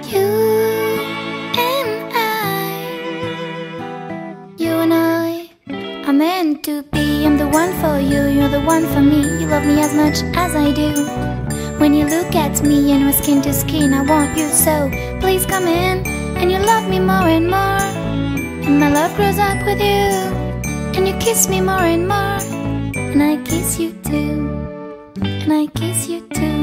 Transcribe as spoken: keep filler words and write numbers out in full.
You and I, you and I are meant to be. I'm the one for you, you're the one for me. You love me as much as I do. When you look at me and we're skin to skin, I want you so. Please come in and you love me more and more. And my love grows up with you. And you kiss me more and more. And I kiss you too. And I kiss you too.